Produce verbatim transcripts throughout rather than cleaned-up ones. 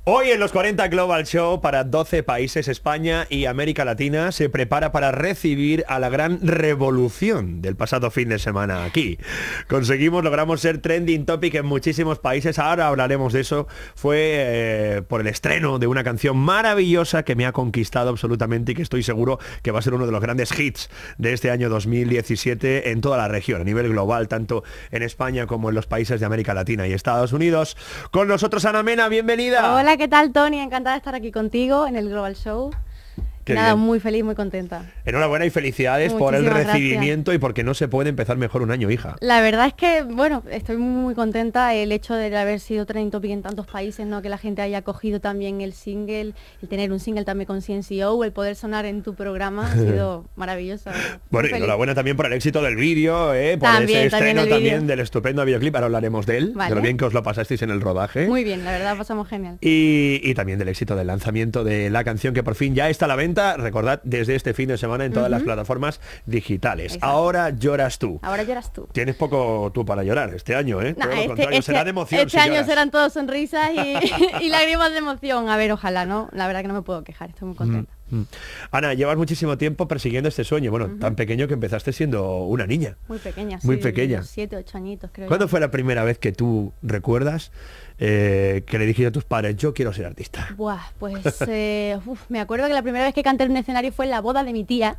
Hoy en los cuarenta Global Show para doce países, España y América Latina se prepara para recibir a la gran revolución del pasado fin de semana aquí. Conseguimos, logramos ser trending topic en muchísimos países, ahora hablaremos de eso. Fue eh, por el estreno de una canción maravillosa que me ha conquistado absolutamente y que estoy seguro que va a ser uno de los grandes hits de este año dos mil diecisiete en toda la región, a nivel global, tanto en España como en los países de América Latina y Estados Unidos. Con nosotros Ana Mena, bienvenida. Hola, ¿qué tal, Tony? Encantada de estar aquí contigo en el Global Show. Qué Nada, bien. Muy feliz, muy contenta. Enhorabuena y felicidades por el Muchísimas recibimiento gracias. Y porque no se puede empezar mejor un año, hija. La verdad es que, bueno, estoy muy, muy contenta. El hecho de haber sido trending topic en tantos países, ¿no? Que la gente haya cogido también el single, el tener un single también con C N C O, el poder sonar en tu programa, ha sido maravilloso. Bueno, y enhorabuena también por el éxito del vídeo, ¿eh? Por también, ese también estreno también del estupendo videoclip. Ahora hablaremos de él, vale. de lo bien que os lo pasasteis en el rodaje. Muy bien, la verdad pasamos genial. Y, y también del éxito del lanzamiento de la canción que por fin ya está a la venta. Recordad, desde este fin de semana en todas uh-huh. las plataformas digitales. Exacto. Ahora lloras tú. Ahora lloras tú. Tienes poco tú para llorar este año, ¿eh? No, Todo lo este, contrario, este, será de emoción. Este si año lloras. serán todos sonrisas y, y lágrimas de emoción. A ver, ojalá, ¿no? La verdad que no me puedo quejar, estoy muy contenta. Mm. Ana, llevas muchísimo tiempo persiguiendo este sueño, bueno, uh-huh. tan pequeño que empezaste siendo una niña. Muy pequeña, Muy sí, pequeña. Siete, ocho añitos, creo. ¿Cuándo yo. fue la primera vez que tú recuerdas eh, que le dijiste a tus padres, yo quiero ser artista? Buah, pues eh, uf, me acuerdo que la primera vez que canté en un escenario fue en la boda de mi tía.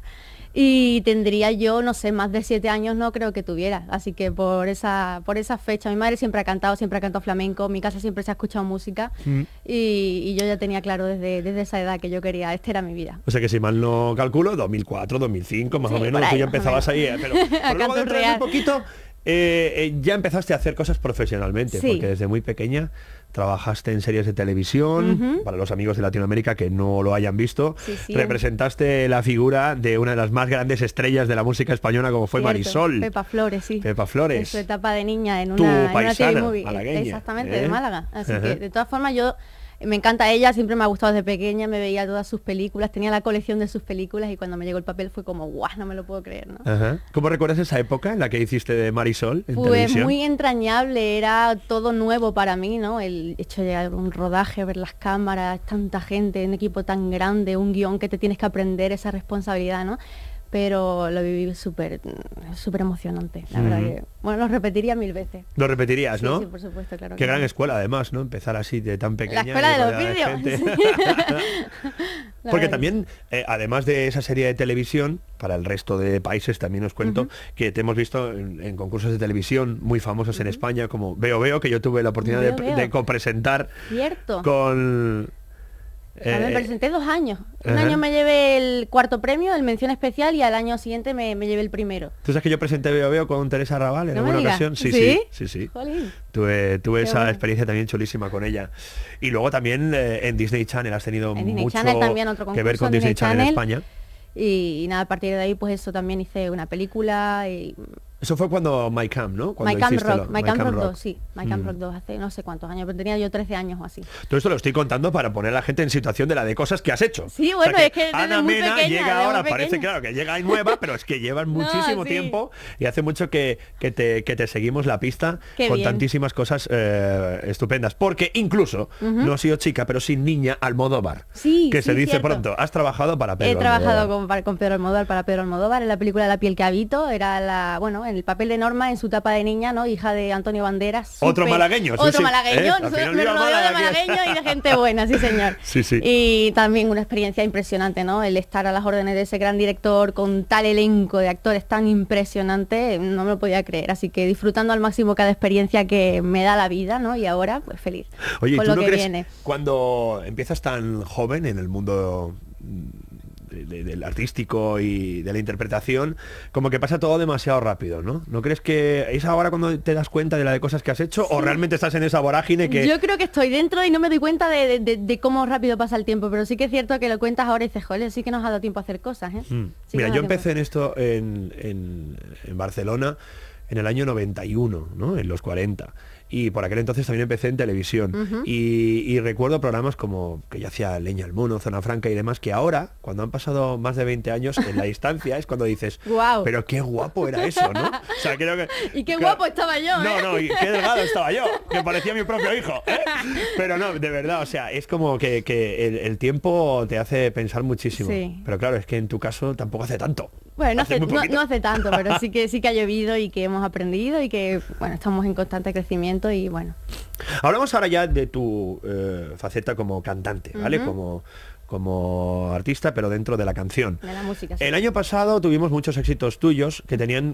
Y tendría yo, no sé, más de siete años no creo que tuviera. Así que por esa por esa fecha, mi madre siempre ha cantado, siempre ha cantado flamenco, en mi casa siempre se ha escuchado música mm. y, y yo ya tenía claro desde, desde esa edad que yo quería, esta era mi vida. O sea que si mal no calculo, dos mil cuatro, dos mil cinco, más sí, o menos, ahí, tú ya empezabas ahí. Eh, pero pero luego dentro de un poquito eh, eh, ya empezaste a hacer cosas profesionalmente, sí. porque desde muy pequeña trabajaste en series de televisión, uh-huh. para los amigos de Latinoamérica que no lo hayan visto, sí, sí. representaste la figura de una de las más grandes estrellas de la música española como fue Cierto. Marisol. Pepa Flores, sí. Pepa Flores. En su etapa de niña en tu una, en paisana, una T V movie. malagueña, Exactamente, ¿eh? de Málaga. Así uh-huh. que de todas formas yo me encanta ella, siempre me ha gustado desde pequeña, me veía todas sus películas, tenía la colección de sus películas y cuando me llegó el papel fue como, guau, no me lo puedo creer, ¿no? Uh-huh. ¿Cómo recuerdas esa época en la que hiciste de Marisol en Pues televisión? Muy entrañable, era todo nuevo para mí, ¿no? El hecho de llegar a un rodaje, ver las cámaras, tanta gente, un equipo tan grande, un guión que te tienes que aprender, esa responsabilidad, ¿no? Pero lo viví súper súper emocionante, la mm. verdad que, bueno, lo repetiría mil veces. Lo repetirías, sí, ¿no? Sí, por supuesto, claro. Qué que gran no. escuela, además, ¿no? Empezar así de tan pequeña. La escuela de los vídeos. Sí. Porque también, eh, además de esa serie de televisión, para el resto de países también os cuento uh-huh. que te hemos visto en, en concursos de televisión muy famosos uh-huh. en España, como Veo Veo, que yo tuve la oportunidad Veo, de, veo. de copresentar Cierto. con... Eh, me presenté dos años. Un uh-huh. año me llevé el cuarto premio, el mención especial, y al año siguiente me, me llevé el primero. ¿Tú sabes que yo presenté Veo Veo con Teresa Raval en ¿No alguna me ocasión? Sí, sí, sí, sí. sí. Jolín. Tuve, tuve esa bueno. experiencia también chulísima con ella. Y luego también eh, en Disney Channel has tenido en Disney mucho Channel también otro que ver con Disney, Disney Channel, Channel en España. Y, y nada, a partir de ahí pues eso también hice una película y... Eso fue cuando My Camp, ¿no? Cuando My Camp Rock, lo, My My Camp Camp Rock Rock dos, sí. My Camp mm. Rock dos hace no sé cuántos años, pero tenía yo trece años o así. Todo esto lo estoy contando para poner a la gente en situación de la de cosas que has hecho. Sí, bueno, o sea, es que Ana muy Mena pequeña, llega ahora, muy parece claro que llega ahí nueva, pero es que llevas muchísimo no, sí. tiempo y hace mucho que, que, te, que te seguimos la pista Qué con bien. tantísimas cosas eh, estupendas. Porque incluso, uh-huh. no has sido chica, pero sin niña, Almodóvar. Sí, que sí, se dice cierto. pronto. Has trabajado para Pedro He trabajado Almodóvar. con, para, con Pedro Almodóvar, para Pedro Almodóvar, en la película La piel que habito, era la, bueno, en el papel de Norma en su etapa de niña, ¿no? Hija de Antonio Banderas. Otro super, malagueño. Sí, otro sí. malagueño, ¿Eh? me rodeo de malagueño y de gente buena, sí señor. Sí, sí. Y también una experiencia impresionante, ¿no? El estar a las órdenes de ese gran director con tal elenco de actores tan impresionante, no me lo podía creer. Así que disfrutando al máximo cada experiencia que me da la vida, ¿no? Y ahora, pues feliz. Oye, con ¿tú lo no que crees viene. Cuando empiezas tan joven en el mundo De, de, del artístico y de la interpretación, como que pasa todo demasiado rápido, ¿no? ¿No crees que es ahora cuando te das cuenta de la de cosas que has hecho sí. o realmente estás en esa vorágine que... Yo creo que estoy dentro y no me doy cuenta de, de, de, de cómo rápido pasa el tiempo, pero sí que es cierto que lo cuentas ahora y dices, joder, sí que nos ha dado tiempo a hacer cosas, ¿eh? Mm. Sí Mira, yo empecé tiempo. en esto en, en, en Barcelona en el año noventa y uno, ¿no? En los cuarenta. y por aquel entonces también empecé en televisión. Uh-huh. y, y recuerdo programas como que yo hacía Leña al Mono, Zona Franca y demás, que ahora, cuando han pasado más de veinte años, en la distancia es cuando dices, wow. pero qué guapo era eso, ¿no? O sea, creo que... Y qué que, guapo estaba yo, ¿eh? No, no, y qué delgado estaba yo, que parecía mi propio hijo, ¿eh? Pero no, de verdad, o sea, es como que, que el, el tiempo te hace pensar muchísimo. Sí. Pero claro, es que en tu caso tampoco hace tanto. Bueno, no hace, hace no, no hace tanto, pero sí que sí que ha llovido y que hemos aprendido y que, bueno, estamos en constante crecimiento y bueno. Hablamos ahora ya de tu eh, faceta como cantante, ¿vale? Uh-huh. Como como artista, pero dentro de la canción. De la música, sí. El año pasado tuvimos muchos éxitos tuyos que tenían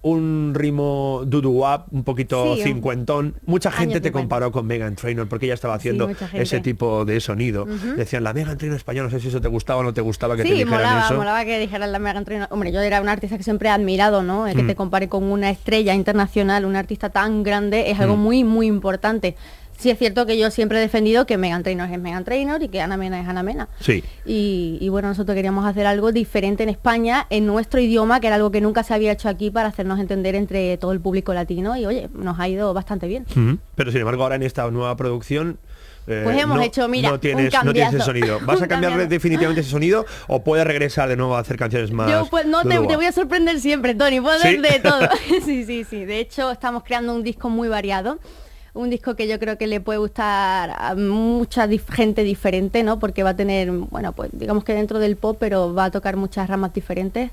un ritmo doo-wop un poquito sí, cincuentón. Mucha gente te comparó con Meghan Trainor porque ella estaba haciendo sí, ese tipo de sonido. Uh-huh. Decían, la Meghan Trainor española, no sé si eso te gustaba o no te gustaba que sí, te dijeran molaba, eso. molaba que dijeran la Meghan Trainor. Hombre, yo era una artista que siempre he admirado, ¿no? El que mm. te compare con una estrella internacional, una artista tan grande, es algo mm. muy, muy importante. Sí es cierto que yo siempre he defendido que Meghan Trainor es Meghan Trainor y que Ana Mena es Ana Mena. Sí. Y, y bueno, nosotros queríamos hacer algo diferente en España, en nuestro idioma, que era algo que nunca se había hecho aquí para hacernos entender entre todo el público latino y oye, nos ha ido bastante bien. Uh-huh. Pero sin embargo ahora en esta nueva producción... Eh, pues hemos no, hecho, mira, no tienes, un no tienes ese sonido. ¿Vas a cambiar definitivamente ese sonido o puedes regresar de nuevo a hacer canciones más? Yo pues no te, te voy a sorprender siempre, Tony, puedo ¿Sí? de todo. sí, sí, sí. De hecho, estamos creando un disco muy variado. Un disco que yo creo que le puede gustar a mucha dif- gente diferente, ¿no? Porque va a tener, bueno, pues digamos que dentro del pop, pero va a tocar muchas ramas diferentes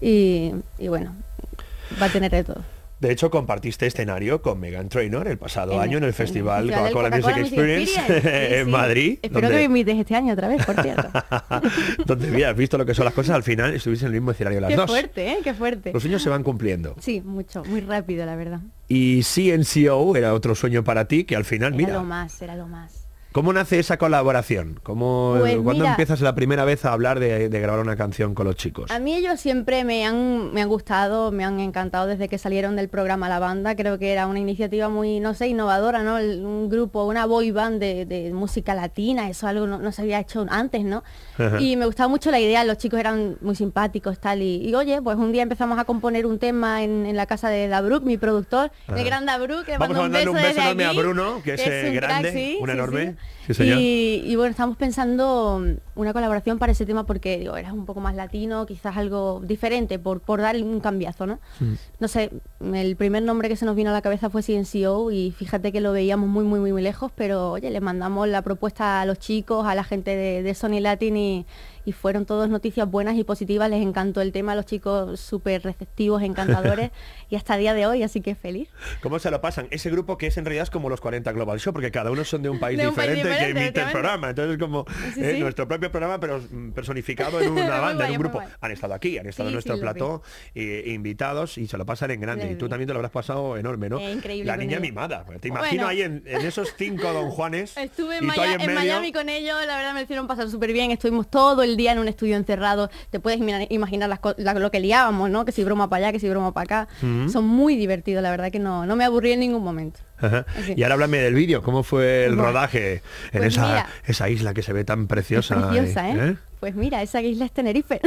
y, y bueno, va a tener de todo. De hecho, compartiste escenario con Meghan Trainor el pasado en año en el festival el Coca-Cola Music Experience, Experience. en sí, sí. Madrid. Espero donde... que me invites este año otra vez, por cierto. Donde, mira, has visto lo que son las cosas, al final estuviste en el mismo escenario las Qué dos. Qué fuerte, ¿eh? Qué fuerte. Los sueños se van cumpliendo. Sí, mucho, muy rápido, la verdad. Y C N C O era otro sueño para ti, que al final, era mira... Era lo más, era lo más. ¿Cómo nace esa colaboración? ¿Cómo, pues ¿Cuándo mira, empiezas la primera vez a hablar de, de grabar una canción con los chicos? A mí ellos siempre me han, me han gustado, me han encantado desde que salieron del programa La Banda. Creo que era una iniciativa muy, no sé, innovadora, ¿no? Un grupo, una boy band de, de música latina, eso algo no, no se había hecho antes, ¿no? Ajá. Y me gustaba mucho la idea, los chicos eran muy simpáticos, tal, y, y oye, pues un día empezamos a componer un tema en, en la casa de Dabruk, mi productor, Ajá. el gran Dabruk, que le mando un beso, un beso enorme a Bruno, que es, que es un grande, crack, sí, un sí, enorme. Sí. Sí, y, y bueno, estamos pensando una colaboración para ese tema porque digo, eras un poco más latino, quizás algo diferente, por, por dar un cambiazo, ¿no? Mm. No sé, el primer nombre que se nos vino a la cabeza fue C N C O y fíjate que lo veíamos muy, muy, muy, muy lejos, pero oye, le mandamos la propuesta a los chicos, a la gente de, de Sony Latin y, y fueron todas noticias buenas y positivas, les encantó el tema, los chicos súper receptivos, encantadores y hasta el día de hoy, así que feliz. ¿Cómo se lo pasan? Ese grupo que es en realidad es como los cuarenta Global Show, porque cada uno son de un país de un diferente, país diferente que emite el programa, entonces como sí, eh, sí. nuestro propio programa, pero personificado en una banda, en un grupo. Han estado aquí, han estado sí, en nuestro sí, plató, eh, invitados y se lo pasan en grande. Y tú también te lo habrás pasado enorme, ¿no? Eh, increíble. La niña ella. mimada. Te imagino bueno. ahí en, en esos cinco Don Juanes. Estuve en, Maya, en, en Miami con ellos, la verdad me hicieron pasar súper bien. Estuvimos todo el día en un estudio encerrado. Te puedes imaginar las, la, lo que liábamos, ¿no? Que si broma para allá, que si broma para acá. Uh-huh. Son muy divertidos, la verdad que no, no me aburrí en ningún momento. Ajá. Y ahora háblame del vídeo, ¿cómo fue el bueno, rodaje en pues esa, mira, esa isla que se ve tan preciosa? Es preciosa, ¿eh? ¿eh? Pues mira, esa isla es Tenerife.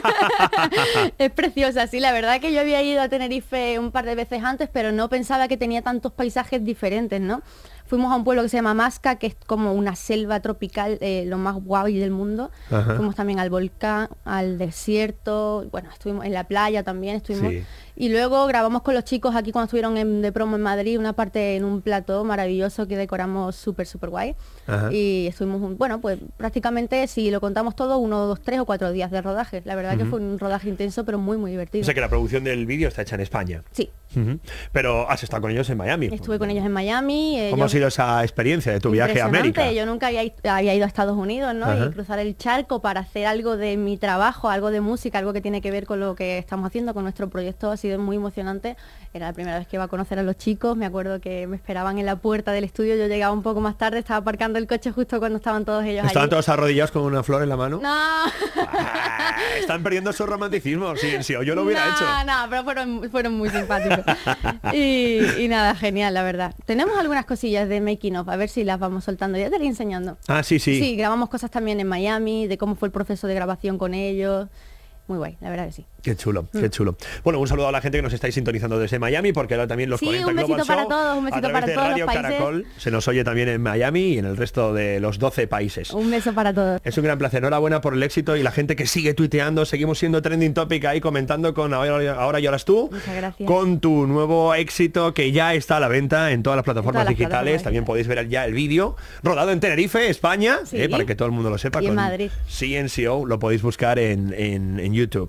Es preciosa, sí, la verdad que yo había ido a Tenerife un par de veces antes, pero no pensaba que tenía tantos paisajes diferentes, ¿no? Fuimos a un pueblo que se llama Masca, que es como una selva tropical, eh, lo más guay del mundo. Ajá. Fuimos también al volcán, al desierto, bueno, estuvimos en la playa también, estuvimos... Sí. Y luego grabamos con los chicos aquí cuando estuvieron en, de promo en Madrid, una parte en un plató maravilloso que decoramos súper, súper guay. Ajá. Y estuvimos, un, bueno, pues prácticamente, si lo contamos todo, uno, dos, tres o cuatro días de rodaje. La verdad uh-huh. que fue un rodaje intenso, pero muy, muy divertido. O sea que la producción del vídeo está hecha en España. Sí. Uh-huh. Pero has estado con ellos en Miami. Estuve con ellos en Miami. ¿Cómo ha sido esa experiencia de tu viaje a América? Yo nunca había, había ido a Estados Unidos, ¿no? Uh-huh. Y cruzar el charco para hacer algo de mi trabajo, algo de música, algo que tiene que ver con lo que estamos haciendo, con nuestro proyecto, ha sido muy emocionante. Era la primera vez que iba a conocer a los chicos, me acuerdo que me esperaban en la puerta del estudio, yo llegaba un poco más tarde, estaba aparcando el coche justo cuando estaban todos ellos ¿Estaban allí. todos arrodillados con una flor en la mano? No. Ah, están perdiendo su romanticismo, sí, sí, yo lo hubiera no, hecho. No, no, pero fueron, fueron muy simpáticos. y, y nada, genial, la verdad. Tenemos algunas cosillas de making of, a ver si las vamos soltando, ya te iré enseñando. Ah, sí, sí. Sí, grabamos cosas también en Miami, de cómo fue el proceso de grabación con ellos. muy guay, la verdad que sí. Qué chulo, qué chulo. Bueno, un saludo a la gente que nos estáis sintonizando desde Miami, porque ahora también los Sí, cuarenta un besito Global para Show, todos, un besito a través para de todos los Radio países. Caracol, se nos oye también en Miami y en el resto de los doce países. Un beso para todos. Es un gran placer, enhorabuena por el éxito y la gente que sigue tuiteando, seguimos siendo trending topic ahí comentando con Ahora, ahora lloras tú, Muchas gracias. con tu nuevo éxito que ya está a la venta en todas las plataformas todas las digitales, plataformas también digitales. podéis ver ya el vídeo, rodado en Tenerife, España, Sí. eh, para que todo el mundo lo sepa, Y en con Madrid. C N C O, lo podéis buscar en, en- en YouTube.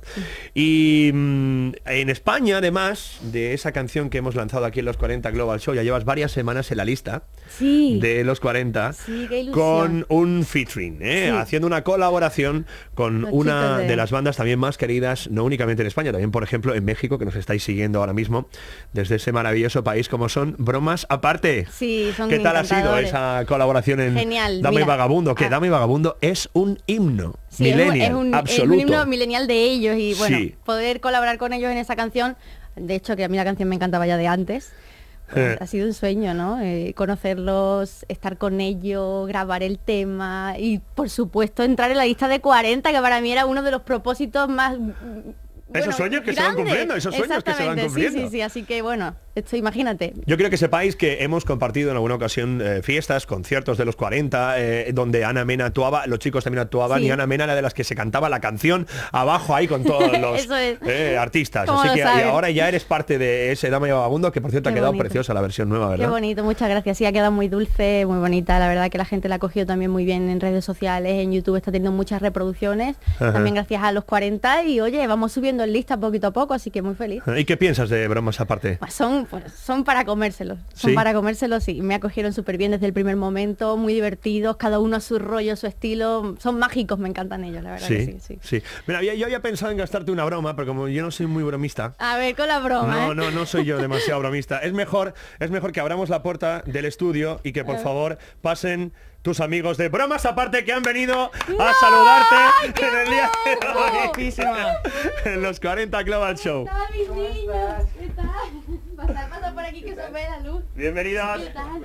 Y mm, en España, además de esa canción que hemos lanzado aquí en los cuarenta Global Show, ya llevas varias semanas en la lista Sí. de los cuarenta Sí, qué ilusión. con un featuring, ¿eh? Sí. haciendo una colaboración con Los una chicos de... de- las bandas también más queridas, no únicamente en España, también por ejemplo en México, que nos estáis siguiendo ahora mismo desde ese maravilloso país como son Bromas Aparte. Sí, son ¿Qué tal ha sido encantadores. esa colaboración en Genial, Dama y mira. Vagabundo? Que Ah. Dama y Vagabundo es un himno Sí, es un- millennial, es un, es un absoluto. himno milenial de ellos y bueno, Sí. poder colaborar con ellos en esa canción, de hecho que a mí la canción me encantaba ya de antes, pues, Eh. ha sido un sueño, ¿no? Eh, conocerlos, estar con ellos, grabar el tema y por supuesto entrar en la lista de cuarenta, que para mí era uno de los propósitos más... mm, Esos sueños que se van grandes. cumpliendo, esos sueños que se van Exactamente, cumpliendo. Sí, sí, sí, así que bueno, esto imagínate. Yo quiero que sepáis que hemos compartido en alguna ocasión eh, fiestas, conciertos de los cuarenta, eh, donde Ana Mena actuaba, los chicos también actuaban, Sí. y Ana Mena era de las que se cantaba la canción abajo ahí con todos los Eso es. eh, artistas. ¿Cómo Así lo que y sabes? ahora ya eres parte de ese Dama y Vagabundo, que por cierto ha Qué quedado bonito. preciosa la versión nueva, Qué ¿verdad? bonito, muchas gracias. Sí, ha quedado muy dulce, muy bonita. La verdad que la gente la ha cogido también muy bien en redes sociales, en YouTube está teniendo muchas reproducciones. Ajá. También gracias a los cuarenta y oye, vamos subiendo en lista poquito a poco, así que muy feliz. ¿Y qué piensas de Bromas Aparte? Pues son, pues, son para comérselos, son ¿Sí? para comérselos y me acogieron súper bien desde el primer momento, muy divertidos, cada uno a su rollo, su estilo, son mágicos, me encantan ellos, la verdad que Sí, sí, sí. sí. Mira, había- yo había pensado en gastarte una broma, pero como yo no soy muy bromista, A ver, con la broma, No, ¿eh? no, no soy yo demasiado bromista. Es mejor, es mejor que abramos la puerta del estudio y que por favor pasen tus amigos de Bromas Aparte que han venido a saludarte en el día de hoy. En los cuarenta Global Show. ¿Qué tal, mis niños? ¿Qué tal? Pasar, pasar por aquí que se ve la luz. Bienvenidos. ¿Qué tal?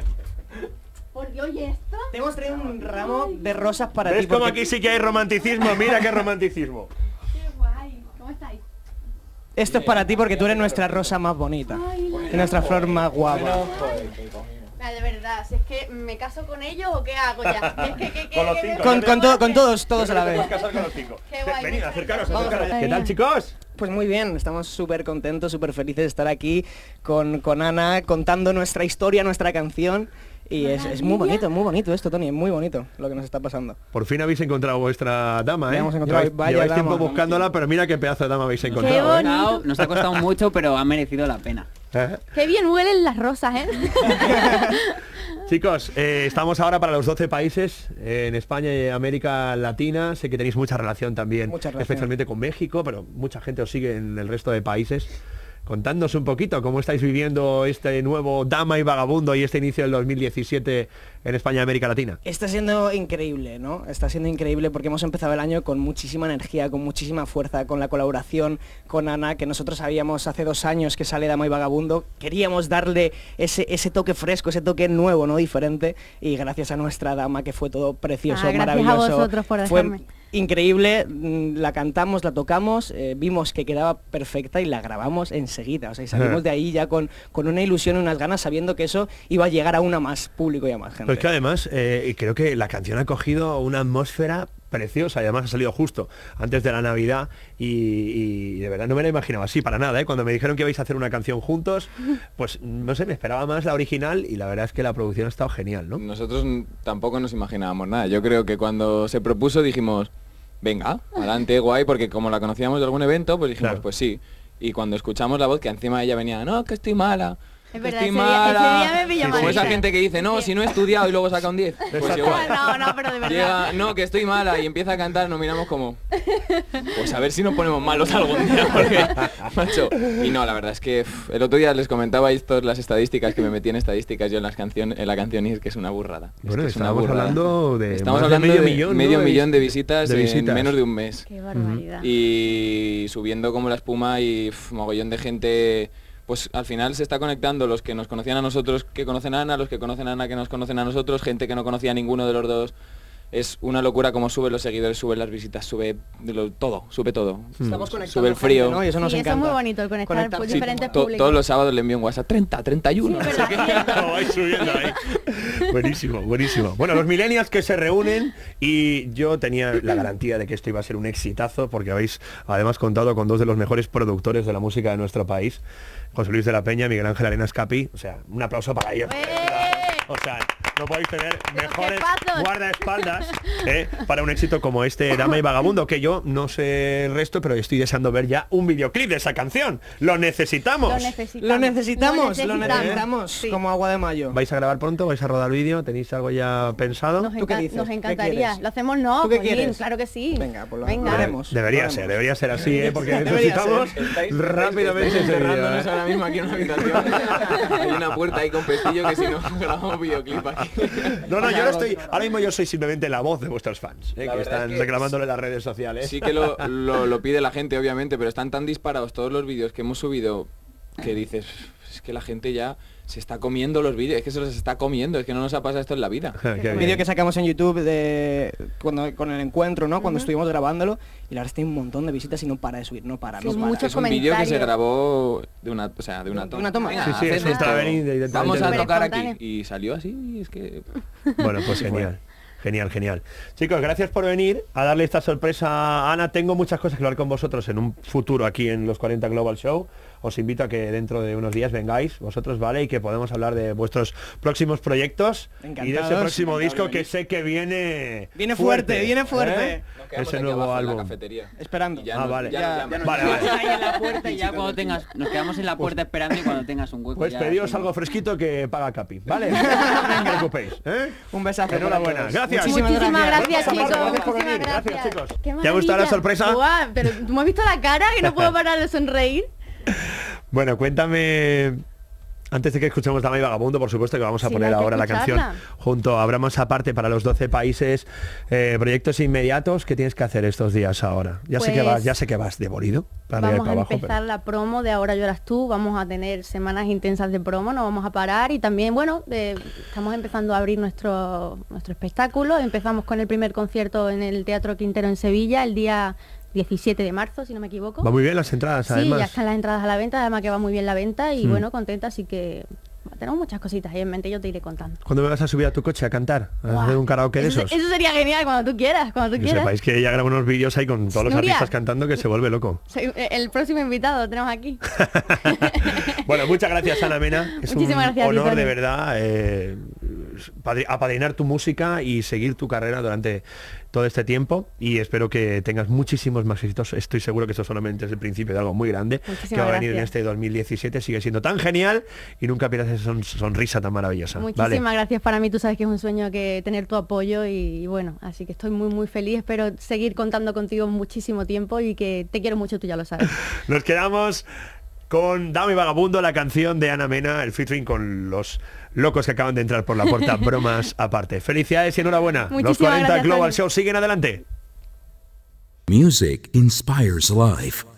Por Dios, ¿y esto? Te hemos traído un ramo de rosas para ¿Ves ti. como porque aquí sí que hay romanticismo? Mira qué romanticismo. Qué guay. ¿Cómo estáis? Esto es para ti porque tú eres nuestra rosa más bonita. Y nuestra flor más guapa. Ah, de verdad, si es que me caso con ellos o qué hago ya. Es que, que, que, Con los que- cinco. que- Con, que- con, todo- con todos, todos a la vez. Casar con los cinco. Qué guay, Venid, muchas acercaros, gracias. acercaros. Vamos a ¿Qué tal, ver. chicos? Pues muy bien, estamos súper contentos, súper felices de estar aquí con, con Ana contando nuestra historia, nuestra canción. Y es, es muy bonito, muy bonito esto, Tony, es muy bonito lo que nos está pasando. Por fin habéis encontrado vuestra dama, ¿eh? La hemos encontrado, Lleváis, vaya lleváis dama. tiempo buscándola, pero mira qué pedazo de dama habéis encontrado. Qué ¿eh? bonito. Nos ha costado mucho, pero ha merecido la pena. ¿Eh? Qué bien huelen las rosas, ¿eh? Chicos, eh, estamos ahora para los doce países, eh, en España y América Latina. Sé que tenéis mucha relación también, Mucha relación. especialmente con México, pero mucha gente os sigue en el resto de países. Contadnos un poquito cómo estáis viviendo este nuevo Dama y Vagabundo y este inicio del dos mil diecisiete en España y América Latina. Está siendo increíble, ¿no? Está siendo increíble porque hemos empezado el año con muchísima energía, con muchísima fuerza, con la colaboración con Ana, que nosotros sabíamos hace dos años que sale Dama y Vagabundo. Queríamos darle ese, ese toque fresco, ese toque nuevo, ¿no? Diferente. Y gracias a nuestra Dama, que fue todo precioso, Ah, gracias a maravilloso. vosotros por fue dejarme. increíble, mm, la cantamos, la tocamos, eh, vimos que quedaba perfecta y la grabamos enseguida. O sea, y salimos de ahí ya con, con una ilusión y unas ganas, sabiendo que eso iba a llegar a una más público y a más gente. Pues que además eh, creo que la canción ha cogido una atmósfera preciosa y además ha salido justo antes de la Navidad y, y de verdad no me la imaginaba así para nada, ¿eh? Cuando me dijeron que ibais a hacer una canción juntos, pues no sé, me esperaba más la original y la verdad es que la producción ha estado genial, ¿no? Nosotros n- tampoco nos imaginábamos nada. Yo creo que cuando se propuso dijimos, venga, adelante, guay, porque como la conocíamos de algún evento, pues dijimos, Claro. pues sí. Y cuando escuchamos la voz, que encima ella venía, no, que estoy mala. Es que verdad, estoy ese día- ese mala". día me pilló Y como malita. esa gente que dice, no, Sí. si no he estudiado y luego saca un diez. Pues igual. No, no, pero de verdad. Llega, no, que estoy mala y empieza a cantar, nos miramos como, pues a ver si nos ponemos malos algún día, porque, macho. Y no, la verdad es que uf, el otro día les comentaba esto, las estadísticas, que me metí en estadísticas yo en las canciones, en la canción y es que es una burrada. Es Bueno, que es una estábamos burrada. hablando de Estamos más de hablando medio de millón, ¿no? medio de millón de vis- visitas, de visitas. en menos de un mes. Qué barbaridad. Y subiendo como la espuma y uf, mogollón de gente, pues al final se está conectando los que nos conocían a nosotros que conocen a Ana, los que conocen a Ana que nos conocen a nosotros, gente que no conocía a ninguno de los dos es una locura como sube los seguidores, sube las visitas, sube de lo- todo, sube todo. Estamos conectando Sube el frío. gente, ¿no? Y eso nos Sí, eso es encanta. muy bonito, el conectar Conectar, por sí, diferentes To- públicos. todos los sábados le envío un WhatsApp, treinta, treinta y uno. Sí, no sé ¿verdad? qué. Lo vais subiendo ahí. Buenísimo, buenísimo. Bueno, los millennials que se reúnen y yo tenía la garantía de que esto iba a ser un exitazo porque habéis además contado con dos de los mejores productores de la música de nuestro país, José Luis de la Peña, Miguel Ángel Arenas Capi. O sea, un aplauso para ellos. O sea, no podéis tener mejores jefazos. guardaespaldas ¿eh? para un éxito como este Dama y Vagabundo, que yo no sé el resto, pero estoy deseando ver ya un videoclip de esa canción. ¡Lo necesitamos! Lo necesitamos. Lo necesitamos, lo necesitamos. necesitamos, Sí. como agua de mayo. ¿Vais a grabar pronto? ¿Vais a rodar vídeo? ¿Tenéis algo ya pensado? Nos, ¿Tú qué encan- dices? nos ¿Qué encantaría. quieres? ¿Lo hacemos? No, ¿Tú qué Jolín, quieres? claro que sí. Venga, pues lo- Venga. lo haremos. Debería Lo ser, haremos. debería ser así, ¿eh? Porque Debería necesitamos ser. Estáis- rápidamente estáis ese vídeo, encerrándonos ¿eh? ahora mismo aquí en una habitación. Hay una puerta ahí con pestillo que si no grabamos videoclip aquí. No, no, yo no estoy. Ahora mismo yo soy simplemente la voz de vuestros fans, ¿eh? La que verdad están es que reclamándole en las redes sociales. Sí que lo, lo, lo pide la gente, obviamente, pero están tan disparados todos los vídeos que hemos subido que dices, es que la gente ya se está comiendo los vídeos, es que se los está comiendo, es que no nos ha pasado esto en la vida. Qué Un bien. vídeo que sacamos en YouTube de cuando con el encuentro, ¿no? Cuando estuvimos grabándolo y la verdad es que tiene un montón de visitas y no para de subir, no para, Sí, no para. muchos Es un vídeo que se comentarios. grabó de una, o sea, de una De toma. una toma. Venga, Sí, sí, es haced un esto. traveling de- de- Vamos a Súper tocar espontáneo. aquí. Y salió así, y es que... Bueno, pues genial. Genial, genial. Chicos, gracias por venir a darle esta sorpresa a Ana. Tengo muchas cosas que hablar con vosotros en un futuro aquí en los cuarenta Global Show. Os invito a que dentro de unos días vengáis vosotros, ¿vale? Y que podamos hablar de vuestros próximos proyectos y de ese Encantados. próximo Encantado disco de que venir. sé que viene Viene fuerte, viene fuerte. ¿eh? Nos quedamos Ese aquí nuevo abajo en la álbum. cafetería. Esperando. Y ya Ah, nos- vale. ya Ya- nos ya llaman. nos Vale, llaman. vale. Ahí en la puerta y ya cuando tengas, nos quedamos en la puerta esperando y cuando tengas un hueco Pues ya pediros hacemos. algo fresquito que paga Capi, ¿vale? No os preocupéis, ¿eh? Un besazo. Enhorabuena, para todos. gracias. Muchísimas, Muchísimas gracias, Gracias, chicos. gracias por Muchísimas venir. Gracias, gracias. chicos. Qué ¿Te ha gustado la maravilla. sorpresa? Guau, pero ¿tú me has visto la cara que no puedo parar de sonreír? Bueno, cuéntame, antes de que escuchemos Dama y Vagabundo, por supuesto que vamos a Sí, poner hay que ahora la canción escucharla. junto a Abramos Aparte para los doce países, eh, proyectos inmediatos que tienes que hacer estos días ahora. Ya sé que Pues- vas, ya sé que vas de bolido para arriba y Vamos a para abajo. empezar pero- la promo de Ahora Lloras Tú, vamos a tener semanas intensas de promo, no vamos a parar y también, bueno, de- estamos empezando a abrir nuestro, nuestro espectáculo, empezamos con el primer concierto en el Teatro Quintero en Sevilla el día diecisiete de marzo, si no me equivoco. Va muy bien las entradas, Sí, además. ya están las entradas a la venta, además que va muy bien la venta y Mm. bueno, contenta, así que tenemos muchas cositas ahí en mente, yo te iré contando. ¿Cuándo me vas a subir a tu coche a cantar? ¿A Guau. hacer un karaoke de Eso, esos? eso sería genial cuando tú quieras, cuando tú Que quieras. sepáis que ella graba unos vídeos ahí con todos los Nuria. artistas cantando que se vuelve loco. Soy el próximo invitado, lo tenemos aquí. Bueno, muchas gracias, Ana Mena. Es Muchísimas un gracias a ti, honor de Tony. verdad eh, padri- apadrinar tu música y seguir tu carrera durante todo este tiempo y espero que tengas muchísimos más éxitos. Estoy seguro que esto solamente es el principio de algo muy grande Muchísimas que va a venir en gracias. este dos mil diecisiete. Sigue siendo tan genial y nunca pierdas esa son- sonrisa tan maravillosa. Muchísimas ¿vale? gracias, para mí tú sabes que es un sueño que tener tu apoyo y, y bueno, así que estoy muy muy feliz, espero seguir contando contigo muchísimo tiempo y que te quiero mucho, tú ya lo sabes. Nos quedamos con Dama y Vagabundo, la canción de Ana Mena, el featuring con los locos que acaban de entrar por la puerta, Bromas Aparte. Felicidades y enhorabuena. Los Muchísimas cuarenta gracias, Global Tony. Show siguen adelante. Music inspires life.